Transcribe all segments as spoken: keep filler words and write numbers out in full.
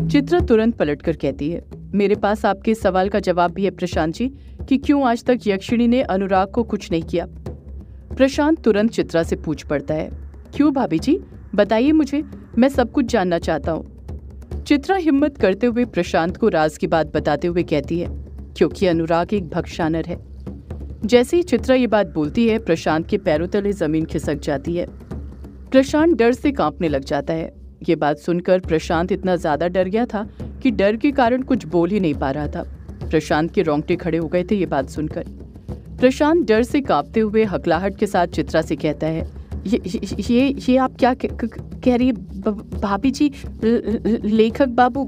चित्रा तुरंत पलटकर कहती है, मेरे पास आपके सवाल का जवाब भी है प्रशांत जी कि क्यों आज तक यक्षिणी ने अनुराग को कुछ नहीं किया। प्रशांत तुरंत चित्रा से पूछ पड़ता है, क्यों भाभी जी, बताइए मुझे, मैं सब कुछ जानना चाहता हूँ। चित्रा हिम्मत करते हुए प्रशांत को राज की बात बताते हुए कहती है, क्योंकि अनुराग एक भक्षानर है। जैसे ही चित्रा ये बात बोलती है, प्रशांत के पैरों तले जमीन खिसक जाती है। प्रशांत डर से कांपने लग जाता है। ये बात सुनकर प्रशांत इतना ज्यादा डर गया था कि डर के कारण कुछ बोल ही नहीं पा रहा था। प्रशांत के रोंगटे खड़े हो गए थे ये बात सुनकर। प्रशांत डर से कांपते हुए हकलाहट के साथ चित्रा से कहता है, ये ये ये आप क्या कह रही है भाभी जी, लेखक बाबू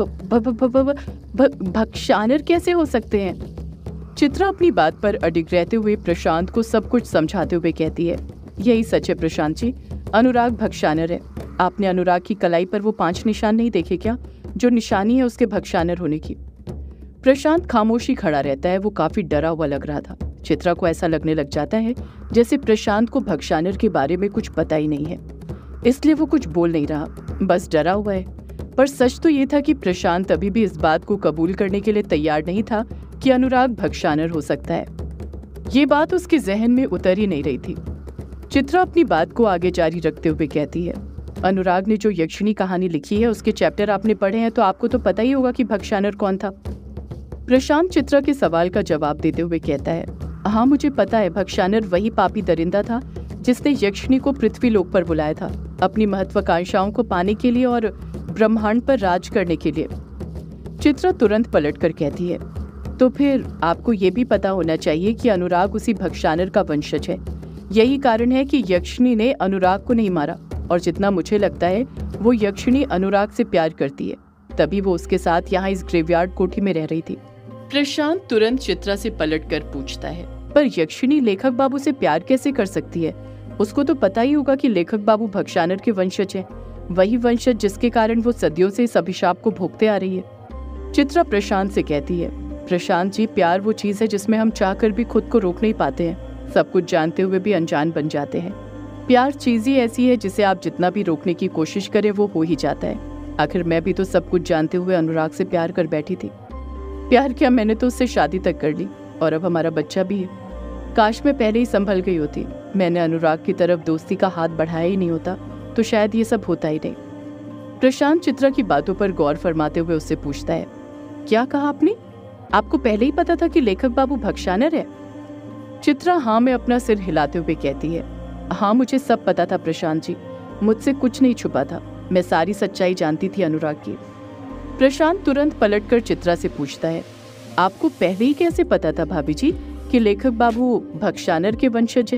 भक्षानर कैसे हो सकते हैं। चित्रा अपनी बात पर अडिग रहते हुए प्रशांत को सब कुछ समझाते हुए कहती है, यही सच है प्रशांत जी, अनुराग भक्षानर है। आपने अनुराग की कलाई पर वो पांच निशान नहीं देखे क्या, जो निशानी है उसके भक्षानर होने की। प्रशांत खामोशी खड़ा रहता है। वो काफी डरा हुआ लग रहा था। चित्रा को ऐसा लगने लग जाता है जैसे प्रशांत को भक्षानर के बारे में कुछ पता ही नहीं है, इसलिए वो कुछ बोल नहीं रहा, बस डरा हुआ है। पर सच तो ये था कि प्रशांत अभी भी इस बात को कबूल करने के लिए तैयार नहीं था कि अनुराग भक्षानर हो सकता है। ये बात उसके जहन में उतर ही नहीं रही थी। चित्रा अपनी बात को आगे जारी रखते हुए कहती है, अनुराग ने जो यक्षिणी कहानी लिखी है उसके चैप्टर आपने पढ़े हैं, तो आपको तो पता ही होगा कि भक्षानर कौन था। प्रशांत चित्रा के सवाल का जवाब देते हुए कहता है, हाँ मुझे पता है, भक्षानर वही पापी दरिंदा था जिसने यक्षिणी को पृथ्वी लोक पर बुलाया था, अपनी महत्वाकांक्षाओं को पाने के लिए और ब्रह्मांड पर राज करने के लिए। चित्रा तुरंत पलटकर कहती है, तो फिर आपको ये भी पता होना चाहिए कि अनुराग उसी भक्षानर का वंशज है। यही कारण है कि यक्षिणी ने अनुराग को नहीं मारा, और जितना मुझे लगता है वो यक्षिणी अनुराग से प्यार करती है, तभी वो उसके साथ यहाँ इस ग्रेवयार्ड कोठी में रह रही थी। प्रशांत तुरंत चित्रा से पलटकर पूछता है, पर यक्षिणी लेखक बाबू से प्यार कैसे कर सकती है? उसको तो पता ही होगा कि लेखक बाबू भक्षानर के वंशज है, वही वंशज जिसके कारण वो सदियों से इस अभिशाप को भोगते आ रही है। चित्रा प्रशांत से कहती है, प्रशांत जी, प्यार वो चीज है जिसमें हम चाहकर भी खुद को रोक नहीं पाते हैं, सब कुछ जानते हुए भी अनजान बन जाते हैं। प्यार चीज ही ऐसी है जिसे आप जितना भी रोकने की कोशिश करें वो हो ही जाता है। आखिर मैं भी तो सब कुछ जानते हुए अनुराग से प्यार कर बैठी थी। प्यार क्या, मैंने तो उससे शादी तक कर ली और अब हमारा बच्चा भी है। काश मैं पहले ही संभल गई होती, मैंने अनुराग की तरफ दोस्ती का हाथ बढ़ाया ही नहीं होता, तो शायद ये सब होता ही नहीं। प्रशांत चित्रा की बातों पर गौर फरमाते हुए उससे पूछता है, क्या कहा आपने? आपको पहले ही पता था कि लेखक बाबू भक्षानर है? चित्रा हाँ में अपना सिर हिलाते हुए कहती है, हाँ मुझे सब पता था प्रशांत जी, मुझसे कुछ नहीं छुपा था, मैं सारी सच्चाई जानती थी अनुराग की। प्रशांत तुरंत पलटकर चित्रा से पूछता है, आपको पहले ही कैसे पता था भाभी जी कि लेखक बाबू भक्षानर के वंशज है?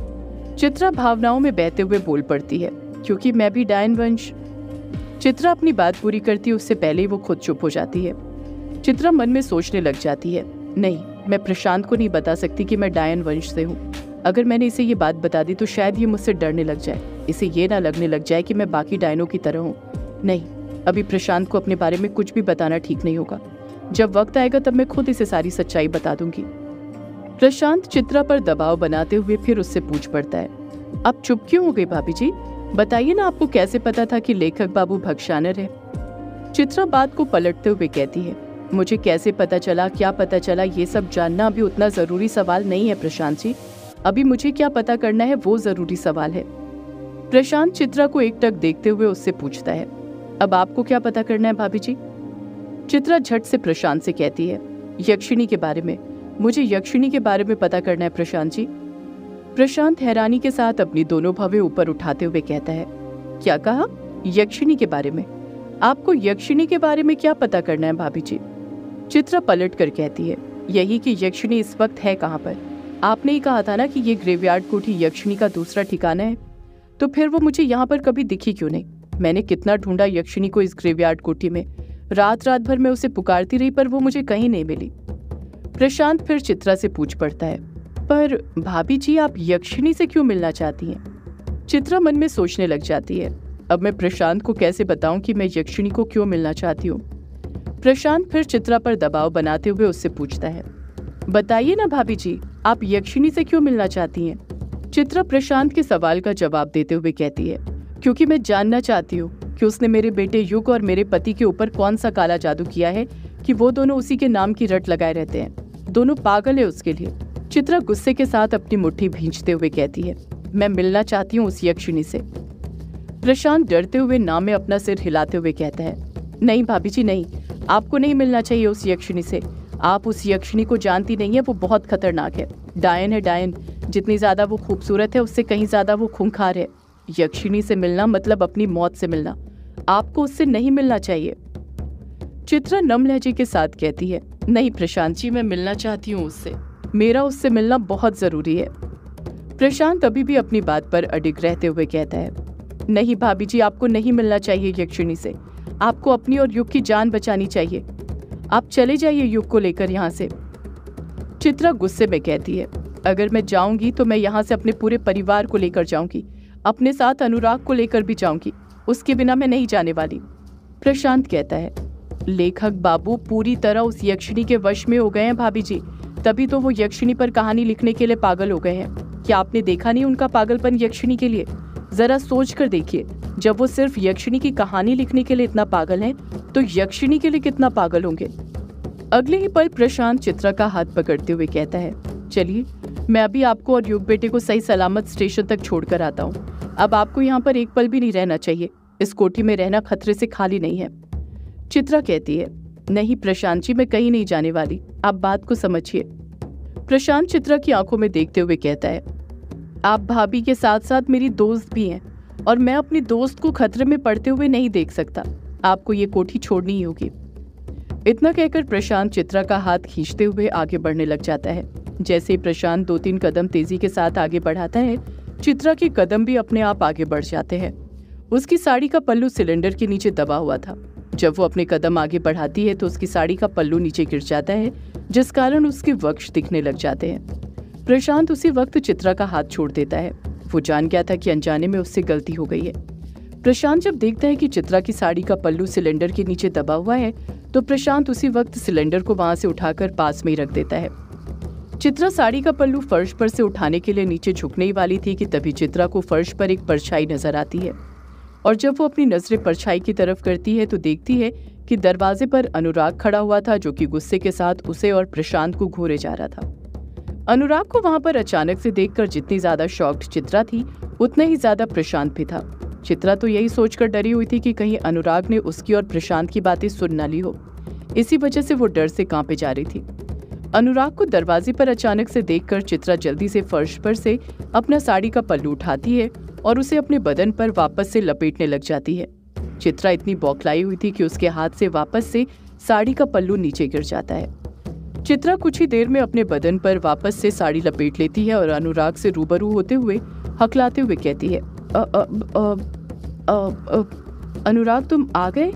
चित्रा भावनाओं में बहते हुए बोल पड़ती है, क्योंकि मैं भी डायन वंश। चित्रा अपनी बात पूरी करती उससे पहले ही वो खुद चुप हो जाती है। चित्रा मन में सोचने लग जाती है, नहीं, मैं प्रशांत को नहीं बता सकती कि मैं डायन वंश से हूँ। अगर मैंने इसे ये बात बता दी तो शायद ये मुझसे डरने लग जाए, इसे ये ना लगने लग जाए कि मैं बाकी डायनों की तरह हूँ। नहीं, अभी प्रशांत को अपने बारे में कुछ भी बताना ठीक नहीं होगा। जब वक्त आएगा तब मैं खुद इसे सारी सच्चाई बता दूंगी। प्रशांत चित्रा पर दबाव बनाते हुए फिर उससे पूछ पड़ता है, आप चुप क्यों हो गई भाभी जी? बताइए ना, आपको कैसे पता था कि लेखक बाबू भक्षानर है? चित्रा बात को पलटते हुए कहती है, मुझे कैसे पता चला, क्या पता चला, ये सब जानना अभी उतना जरूरी सवाल नहीं है प्रशांत जी। अभी मुझे क्या पता करना है वो जरूरी सवाल है। प्रशांत चित्रा को एकटक देखते हुए उससे पूछता है, अब आपको क्या पता करना है भाभी जी? चित्रा झट से प्रशांत से कहती है, यक्षिणी के बारे में, मुझे यक्षिणी के बारे में पता करना है प्रशांत जी। प्रशांत हैरानी के साथ अपनी दोनों भवें ऊपर उठाते हुए कहता है, क्या कहा? यक्षिणी के बारे में? आपको यक्षिणी के बारे में क्या पता करना है भाभी जी? चित्रा पलट कर कहती है, यही कि यक्षिणी इस वक्त है कहाँ पर। आपने ही कहा था ना कि ये ग्रेवयार्ड कोठी यक्षिणी का दूसरा ठिकाना है, तो फिर वो मुझे यहाँ पर कभी दिखी क्यों नहीं? मैंने कितना ढूंढा यक्षिणी को इस ग्रेवयार्ड कोठी में, रात रात भर मैं उसे पुकारती रही पर वो मुझे कहीं नहीं मिली। प्रशांत फिर चित्रा से पूछ पड़ता है, पर भाभी जी आप यक्षिणी से क्यों मिलना चाहती हैं? चित्रा मन में सोचने लग जाती है, अब मैं प्रशांत को कैसे बताऊं कि मैं यक्षिणी को क्यों मिलना चाहती हूँ। प्रशांत फिर चित्रा पर दबाव बनाते हुए उससे पूछता है, बताइए ना भाभी जी, आप यक्षिणी से क्यों मिलना चाहती हैं? चित्रा प्रशांत के सवाल का जवाब देते हुए कहती है, क्योंकि मैं जानना चाहती हूँ कि उसने मेरे बेटे युग और मेरे पति के ऊपर कौन सा काला जादू किया है कि वो दोनों उसी के नाम की रट लगाए रहते हैं। दोनों पागल है उसके लिए। चित्रा गुस्से के साथ अपनी मुट्ठी भींचते हुए कहती है, मैं मिलना चाहती हूँ उस यक्षिणी से। प्रशांत डरते हुए नाम में अपना सिर हिलाते हुए कहता है, नहीं भाभी जी नहीं, आपको नहीं मिलना चाहिए उस यक्षिणी से। आप उस यक्षिणी को जानती नहीं है, वो बहुत खतरनाक है। डायन है डायन। जितनी ज्यादा वो खूबसूरत है उससे कहीं ज्यादा वो खूंखार है। यक्षिणी से मिलना मतलब अपनी मौत से मिलना। आपको उससे नहीं मिलना चाहिए। चित्रा नम लहजे के साथ कहती है, नहीं प्रशांत जी, मैं मिलना चाहती हूँ उससे। मेरा उससे मिलना बहुत जरूरी है। प्रशांत अभी भी अपनी बात पर अडिग रहते हुए कहता है, नहीं भाभी जी, आपको नहीं मिलना चाहिए यक्षिणी से। आपको अपनी और युग की जान बचानी चाहिए। आप चले जाइए युग को लेकर यहाँ से। चित्रा गुस्से में कहती है, अगर मैं जाऊंगी तो मैं यहाँ से अपने पूरे परिवार को लेकर जाऊंगी, अपने साथ अनुराग को लेकर भी जाऊंगी। उसके बिना मैं नहीं जाने वाली। प्रशांत कहता है, लेखक बाबू पूरी तरह उस यक्षिणी के वश में हो गए हैं भाभी जी, तभी तो वो यक्षिणी पर कहानी लिखने के लिए पागल हो गए हैं। क्या आपने देखा नहीं उनका पागलपन यक्षिणी के लिए? जरा सोच कर देखिए, जब वो सिर्फ यक्षिणी की कहानी लिखने के लिए इतना पागल हैं, तो यक्षिणी के लिए कितना पागल होंगे। अगले ही पल प्रशांत चित्रा का हाथ पकड़ते हुए कहता है, चलिए मैं अभी आपको और युग बेटे को सही सलामत स्टेशन तक छोड़कर आता हूँ। अब आपको यहाँ पर एक पल भी नहीं रहना चाहिए। इस कोठी में रहना खतरे से खाली नहीं है। चित्रा कहती है, नहीं प्रशांत जी, मैं कहीं नहीं जाने वाली, आप बात को समझिए। प्रशांत चित्रा की आंखों में देखते हुए कहता है, आप भाभी के साथ साथ मेरी दोस्त भी हैं और मैं अपनी दोस्त को खतरे में पड़ते हुए नहीं देख सकता। आपको ये कोठी छोड़नी ही होगी। इतना कहकर प्रशांत चित्रा का हाथ खींचते हुए आगे बढ़ने लग जाता है। जैसे ही प्रशांत दो तीन कदम तेजी के साथ आगे बढ़ाता है, चित्रा के कदम भी अपने आप आगे बढ़ जाते हैं। उसकी साड़ी का पल्लू सिलेंडर के नीचे दबा हुआ था। जब वो अपने कदम आगे बढ़ाती है तो उसकी साड़ी का पल्लू नीचे गिर जाता है, जिस कारण उसके वक्ष दिखने लग जाते हैं। प्रशांत उसी वक्त चित्रा का हाथ छोड़ देता है। वो जान गया था कि अनजाने में उससे गलती हो गई है। प्रशांत जब देखता है कि चित्रा की साड़ी का पल्लू सिलेंडर के नीचे दबा हुआ है, तो प्रशांत उसी वक्त सिलेंडर को वहां से उठाकर पास में ही रख देता है। चित्रा साड़ी का पल्लू फर्श पर से उठाने के लिए नीचे झुकने ही वाली थी कि तभी चित्रा को फर्श पर एक परछाई नजर आती है। और जब वो अपनी नजरें परछाई की तरफ करती है तो देखती है कि दरवाजे पर अनुराग खड़ा हुआ था, जो कि गुस्से के साथ उसे और प्रशांत को घूरे जा रहा था। अनुराग को वहां पर अचानक से देखकर जितनी ज्यादा शॉक्ड चित्रा थी, उतना ही ज्यादा प्रशांत भी था। चित्रा तो यही सोचकर डरी हुई थी कि कहीं अनुराग ने उसकी और प्रशांत की बातें सुन न ली हो। इसी वजह से वो डर से कांपे जा रही थी। अनुराग को दरवाजे पर अचानक से देखकर चित्रा जल्दी से फर्श पर से अपना साड़ी का पल्लू उठाती है और उसे अपने बदन पर वापस से लपेटने लग जाती है। चित्रा इतनी बौखलाई हुई थी कि उसके हाथ से वापस से साड़ी का पल्लू नीचे गिर जाता है। चित्रा कुछ ही देर में अपने बदन पर वापस से साड़ी लपेट लेती है और अनुराग से रूबरू होते हुए हकलाते हुए कहती है, अ, अ, अ, अ, अ, अनुराग तुम आ गए?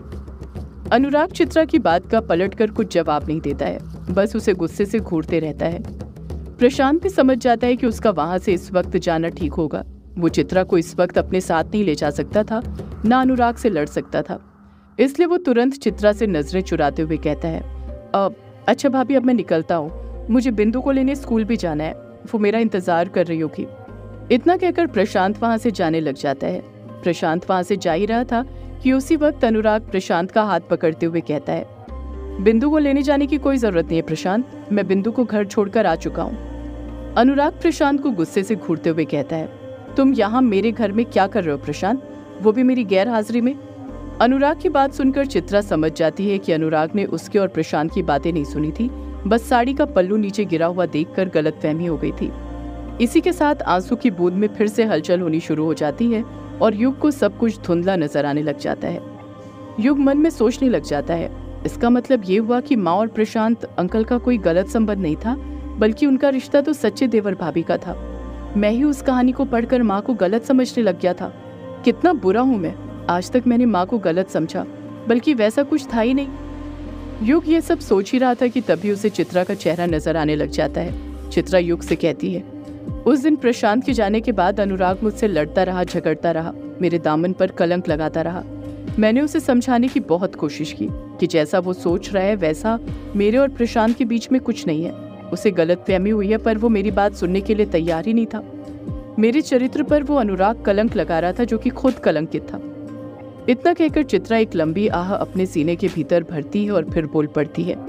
अनुराग चित्रा की बात का पलटकर कुछ जवाब नहीं देता है, बस उसे गुस्से से घूरते रहता है। प्रशांत भी समझ जाता है कि उसका वहां से इस वक्त जाना ठीक होगा। वो चित्रा को इस वक्त अपने साथ नहीं ले जा सकता था, ना अनुराग से लड़ सकता था। इसलिए वो तुरंत चित्रा से नजरें चुराते हुए कहता है, अब अच्छा भाभी, अब मैं निकलता हूँ, मुझे बिंदु को लेने स्कूल भी जाना है, वो मेरा इंतजार कर रही होगी। इतना कहकर प्रशांत वहां से जाने लग जाता है। प्रशांत वहां से जा ही रहा था कि उसी वक्त अनुराग प्रशांत का हाथ पकड़ते हुए कहता है, बिंदु को लेने जाने की कोई जरूरत नहीं है प्रशांत, मैं बिंदु को घर छोड़कर आ चुका हूँ। अनुराग प्रशांत को गुस्से से घूरते हुए कहता है, तुम यहाँ मेरे घर में क्या कर रहे हो प्रशांत, वो भी मेरी गैर हाजिरी में? अनुराग की बात सुनकर चित्रा समझ जाती है कि अनुराग ने उसके और प्रशांत की बातें नहीं सुनी थी, बस साड़ी का पल्लू नीचे गिरा हुआ देखकर गलतफहमी हो गई थी। इसी के साथ आंसू की बूंद में फिर से हलचल होनी शुरू हो जाती है और युग को सब कुछ धुंधला नजर आने लग जाता है। युग मन में सोचने लग जाता है, इसका मतलब ये हुआ कि माँ और प्रशांत अंकल का कोई गलत संबंध नहीं था, बल्कि उनका रिश्ता तो सच्चे देवर भाभी का था। मैं ही उस कहानी को पढ़कर माँ को गलत समझने लग गया था। कितना बुरा हूँ मैं, आज तक मैंने माँ को गलत समझा, बल्कि वैसा कुछ था ही नहीं। युग ये सब सोच ही रहा था कि तभी उसे चित्रा का चेहरा नजर आने लग जाता है। चित्रा युग से कहती है, उस दिन प्रशांत के जाने के बाद अनुराग मुझसे लड़ता रहा, झगड़ता रहा, मेरे दामन पर कलंक लगाता रहा। मैंने उसे समझाने की बहुत कोशिश की कि जैसा वो सोच रहा है वैसा मेरे और प्रशांत के बीच में कुछ नहीं है। उसे गलतफहमी हुई है, पर वो मेरी बात सुनने के लिए तैयार ही नहीं था। मेरे चरित्र पर वो अनुराग कलंक लगा रहा था, जो कि खुद कलंकित था। इतना कहकर चित्रा एक लंबी आह अपने सीने के भीतर भरती है और फिर बोल पड़ती है।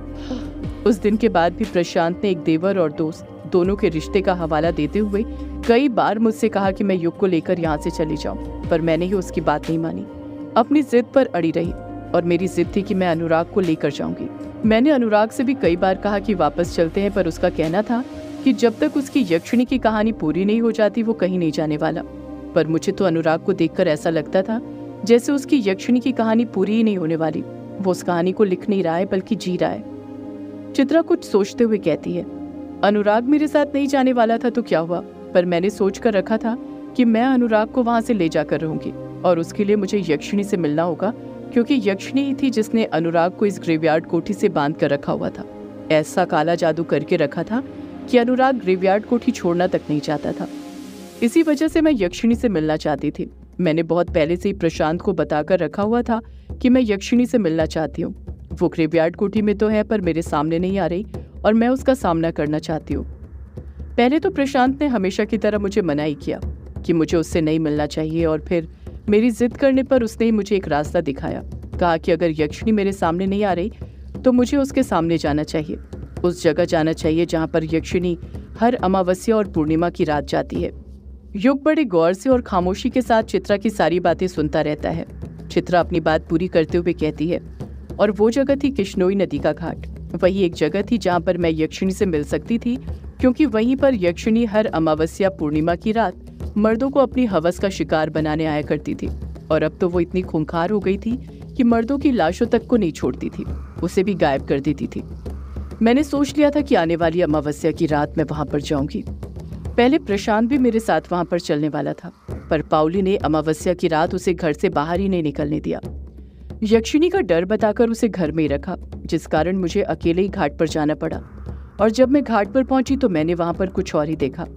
उस दिन के बाद भी प्रशांत ने एक देवर और दोस्त दोनों के रिश्ते का हवाला देते हुए कई बार मुझसे कहा कि मैं युग को लेकर यहाँ से चली जाऊं, पर मैंने ही उसकी बात नहीं मानी। अपनी जिद पर अड़ी रही और मेरी जिद थी कि मैं अनुराग को लेकर जाऊंगी। मैंने अनुराग से भी कई बार कहा कि वापस चलते हैं, पर उसका कहना था कि जब तक उसकी यक्षिणी की कहानी पूरी नहीं हो जाती वो कहीं नहीं जाने वाला। पर मुझे तो अनुराग को देखकर ऐसा लगता था जैसे उसकी यक्षिणी की कहानी पूरी ही नहीं होने वाली। वो उस कहानी को लिख नहीं रहा है बल्कि जी रहा है। चित्रा कुछ सोचते हुए कहती है, अनुराग मेरे साथ नहीं जाने वाला था तो क्या हुआ, पर मैंने सोच कर रखा था कि मैं अनुराग को वहां से ले जाकर रहूंगी और उसके लिए मुझे यक्षिणी से मिलना होगा, क्योंकि यक्षिणी ही थी जिसने अनुराग को इस ग्रेवयार्ड कोठी से बांध कर रखा हुआ था। ऐसा काला जादू करके रखा था कि अनुराग ग्रेवयार्ड कोठी छोड़ना तक नहीं चाहता था। इसी वजह से मैं यक्षिणी से मिलना चाहती थी। मैंने बहुत पहले से ही प्रशांत को बताकर रखा हुआ था कि मैं यक्षिणी से मिलना चाहती हूँ। वो ग्रेवयार्ड कोठी में तो है पर मेरे सामने नहीं आ रही और मैं उसका सामना करना चाहती हूँ। पहले तो प्रशांत ने हमेशा की तरह मुझे मना ही किया कि मुझे उससे नहीं मिलना चाहिए, और फिर मेरी जिद करने पर उसने ही मुझे एक रास्ता दिखाया। कहा कि अगर यक्षिणी मेरे सामने नहीं आ रही तो मुझे उसके सामने जाना चाहिए, उस जगह जाना चाहिए जहाँ पर यक्षिणी हर अमावस्या और पूर्णिमा की रात जाती है। युग बड़े गौर से और खामोशी के साथ चित्रा की सारी बातें सुनता रहता है। चित्रा अपनी बात पूरी करते हुए कहती है, और वो जगह थी किश्नोई नदी का घाट। वही एक जगह थी जहाँ पर मैं यक्षिणी से मिल सकती थी, क्योंकि वहीं पर यक्षिणी हर अमावस्या पूर्णिमा की रात मर्दों को अपनी हवस का शिकार बनाने आया करती थी। और अब तो वो इतनी खूंखार हो गई थी कि मर्दों की लाशों तक को नहीं छोड़ती थी, उसे भी गायब कर देती थी। मैंने सोच लिया था कि आने वाली अमावस्या की रात मैं वहां पर जाऊंगी। पहले प्रशांत भी मेरे साथ वहां पर चलने वाला था, पर पाउली ने अमावस्या की रात उसे घर से बाहर ही नहीं निकलने दिया। यक्षिणी का डर बताकर उसे घर में ही रखा, जिस कारण मुझे अकेले ही घाट पर जाना पड़ा। और जब मैं घाट पर पहुंची तो मैंने वहां पर कुछ और ही देखा,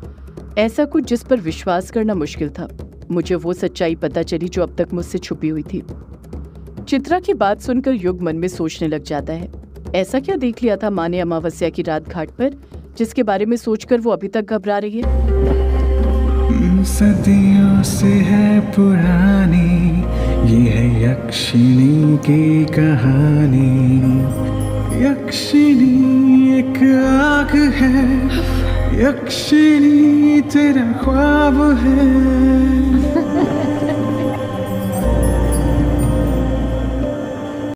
ऐसा कुछ जिस पर विश्वास करना मुश्किल था। मुझे वो सच्चाई पता चली जो अब तक मुझसे छुपी हुई थी। चित्रा की बात सुनकर युग मन में सोचने लग जाता है, ऐसा क्या देख लिया था माँ ने अमावस्या की रात घाट पर, जिसके बारे में सोचकर वो अभी तक घबरा रही है। सदियों से है पुरानी ये है यक्षिणी की कहानी। यक्षिणी एक आग है, यक्षिणी तेरा ख्वाब है।